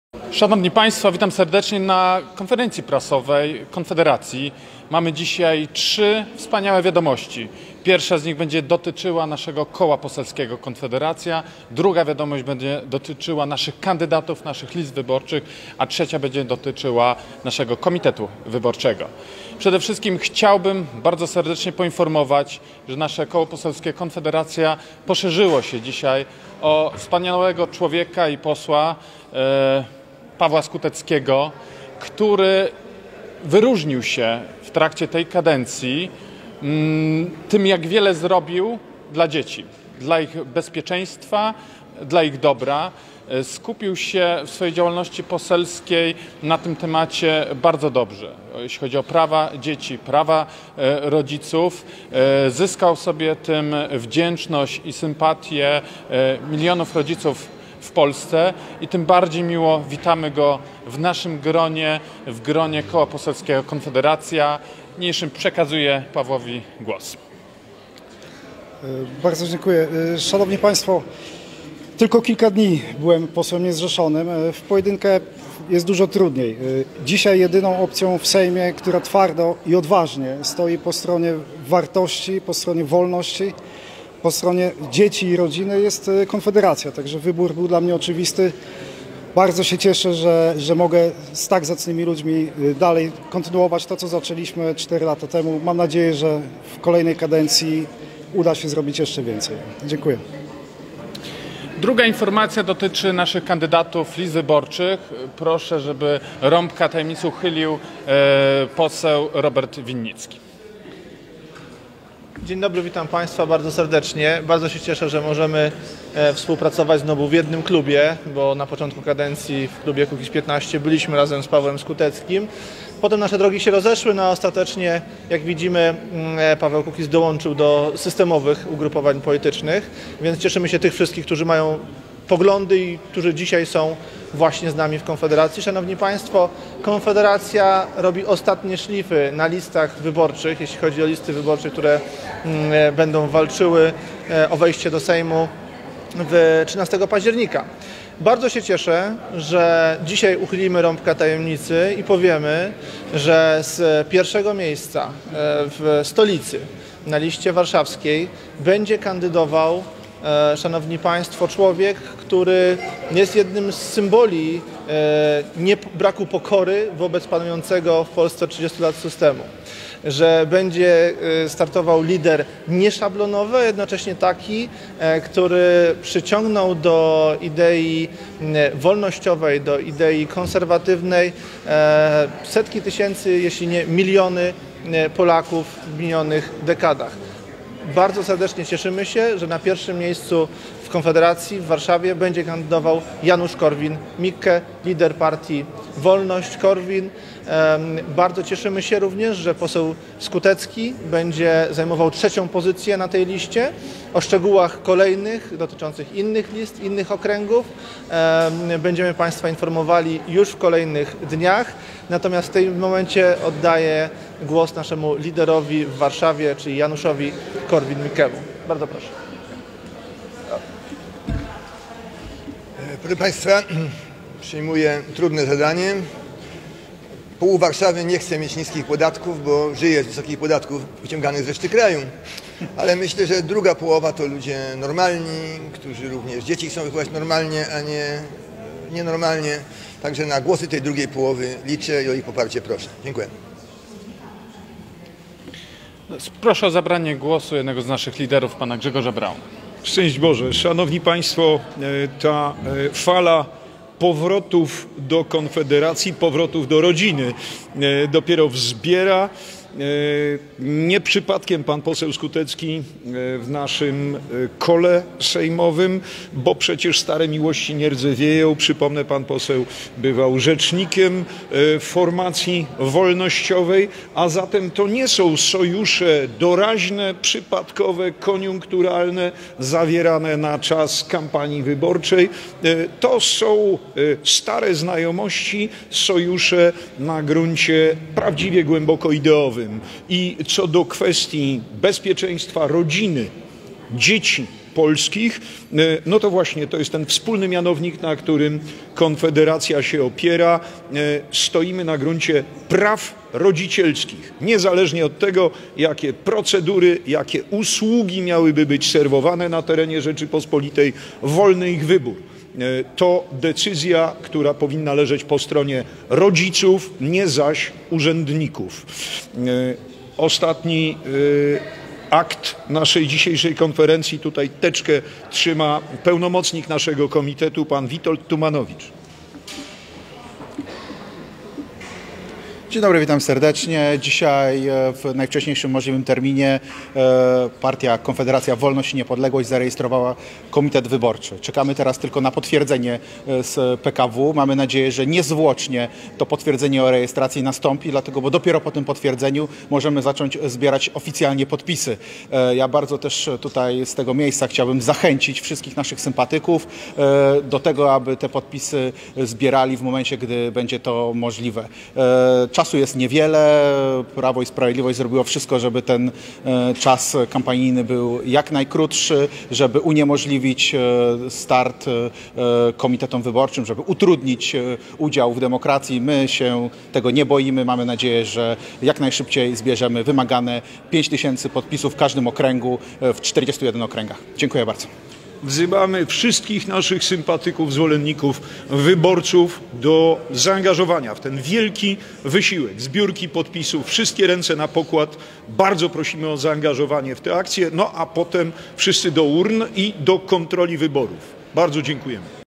Szanowni Państwo, witam serdecznie na konferencji prasowej Konfederacji. Mamy dzisiaj 3 wspaniałe wiadomości. Pierwsza z nich będzie dotyczyła naszego koła poselskiego Konfederacja, druga wiadomość będzie dotyczyła naszych kandydatów, naszych list wyborczych, a trzecia będzie dotyczyła naszego komitetu wyborczego. Przede wszystkim chciałbym bardzo serdecznie poinformować, że nasze koło poselskie Konfederacja poszerzyło się dzisiaj o wspaniałego człowieka i posła Pawła Skuteckiego, który wyróżnił się w trakcie tej kadencji tym, jak wiele zrobił dla dzieci, dla ich bezpieczeństwa, dla ich dobra. Skupił się w swojej działalności poselskiej na tym temacie bardzo dobrze. Jeśli chodzi o prawa dzieci, prawa rodziców, zyskał sobie tym wdzięczność i sympatię milionów rodziców w Polsce i tym bardziej miło witamy go w naszym gronie, w gronie Koła Poselskiego Konfederacja. Niniejszym przekazuję Pawłowi głos. Bardzo dziękuję. Szanowni Państwo, tylko kilka dni byłem posłem niezrzeszonym. W pojedynkę jest dużo trudniej. Dzisiaj jedyną opcją w Sejmie, która twardo i odważnie stoi po stronie wartości, po stronie wolności, po stronie dzieci i rodziny, jest Konfederacja. Także wybór był dla mnie oczywisty. Bardzo się cieszę, że mogę z tak zacnymi ludźmi dalej kontynuować to, co zaczęliśmy 4 lata temu. Mam nadzieję, że w kolejnej kadencji uda się zrobić jeszcze więcej. Dziękuję. Druga informacja dotyczy naszych kandydatów list wyborczych. Proszę, żeby rąbka tajemnicy uchylił poseł Robert Winnicki. Dzień dobry, witam Państwa bardzo serdecznie. Bardzo się cieszę, że możemy współpracować znowu w jednym klubie, bo na początku kadencji w klubie Kukiz15 byliśmy razem z Pawłem Skuteckim. Potem nasze drogi się rozeszły, no a ostatecznie, jak widzimy, Paweł Kukiz dołączył do systemowych ugrupowań politycznych, więc cieszymy się tych wszystkich, którzy mają poglądy i którzy dzisiaj są właśnie z nami w Konfederacji. Szanowni Państwo, Konfederacja robi ostatnie szlify na listach wyborczych, jeśli chodzi o listy wyborcze, które będą walczyły o wejście do Sejmu 13 października. Bardzo się cieszę, że dzisiaj uchylimy rąbka tajemnicy i powiemy, że z pierwszego miejsca w stolicy na liście warszawskiej będzie kandydował, szanowni Państwo, człowiek, który jest jednym z symboli braku pokory wobec panującego w Polsce od 30 lat systemu. Że będzie startował lider nieszablonowy, a jednocześnie taki, który przyciągnął do idei wolnościowej, do idei konserwatywnej setki tysięcy, jeśli nie miliony Polaków w minionych dekadach. Bardzo serdecznie cieszymy się, że na pierwszym miejscu w Konfederacji w Warszawie będzie kandydował Janusz Korwin-Mikke, lider partii Wolność Korwin. Bardzo cieszymy się również, że poseł Skutecki będzie zajmował 3. pozycję na tej liście. O szczegółach kolejnych dotyczących innych list, innych okręgów będziemy Państwa informowali już w kolejnych dniach. Natomiast w tym momencie oddaję głos naszemu liderowi w Warszawie, czyli Januszowi Korwin-Mikkemu. Bardzo proszę. Proszę Państwa, przyjmuję trudne zadanie. Pół Warszawy nie chce mieć niskich podatków, bo żyje z wysokich podatków wyciąganych z reszty kraju. Ale myślę, że druga połowa to ludzie normalni, którzy również dzieci chcą wychować normalnie, a nie nienormalnie. Także na głosy tej drugiej połowy liczę i o ich poparcie proszę. Dziękuję. Proszę o zabranie głosu jednego z naszych liderów, pana Grzegorza Brauna. Szczęść Boże. Szanowni Państwo, ta fala powrotów do Konfederacji, powrotów do rodziny dopiero wzbiera. Nie przypadkiem pan poseł Skutecki w naszym kole sejmowym, bo przecież stare miłości nie rdzewieją. Przypomnę, pan poseł bywał rzecznikiem formacji wolnościowej, a zatem to nie są sojusze doraźne, przypadkowe, koniunkturalne, zawierane na czas kampanii wyborczej. To są stare znajomości, sojusze na gruncie prawdziwie głęboko ideowym. I co do kwestii bezpieczeństwa rodziny, dzieci, polskich, no to właśnie to jest ten wspólny mianownik, na którym Konfederacja się opiera. Stoimy na gruncie praw rodzicielskich, niezależnie od tego, jakie procedury, jakie usługi miałyby być serwowane na terenie Rzeczypospolitej, wolny ich wybór. To decyzja, która powinna leżeć po stronie rodziców, nie zaś urzędników. Ostatni akt naszej dzisiejszej konferencji, tutaj teczkę trzyma pełnomocnik naszego komitetu, pan Witold Tumanowicz. Dzień dobry, witam serdecznie. Dzisiaj w najwcześniejszym możliwym terminie partia Konfederacja Wolność i Niepodległość zarejestrowała komitet wyborczy. Czekamy teraz tylko na potwierdzenie z PKW. Mamy nadzieję, że niezwłocznie to potwierdzenie o rejestracji nastąpi, dlatego, bo dopiero po tym potwierdzeniu możemy zacząć zbierać oficjalnie podpisy. Ja bardzo też tutaj z tego miejsca chciałbym zachęcić wszystkich naszych sympatyków do tego, aby te podpisy zbierali w momencie, gdy będzie to możliwe. Czasu jest niewiele. Prawo i Sprawiedliwość zrobiło wszystko, żeby ten czas kampanijny był jak najkrótszy, żeby uniemożliwić start komitetom wyborczym, żeby utrudnić udział w demokracji. My się tego nie boimy. Mamy nadzieję, że jak najszybciej zbierzemy wymagane 5000 podpisów w każdym okręgu w 41 okręgach. Dziękuję bardzo. Wzywamy wszystkich naszych sympatyków, zwolenników, wyborców do zaangażowania w ten wielki wysiłek, zbiórki podpisów, wszystkie ręce na pokład. Bardzo prosimy o zaangażowanie w tę akcję, no a potem wszyscy do urn i do kontroli wyborów. Bardzo dziękujemy.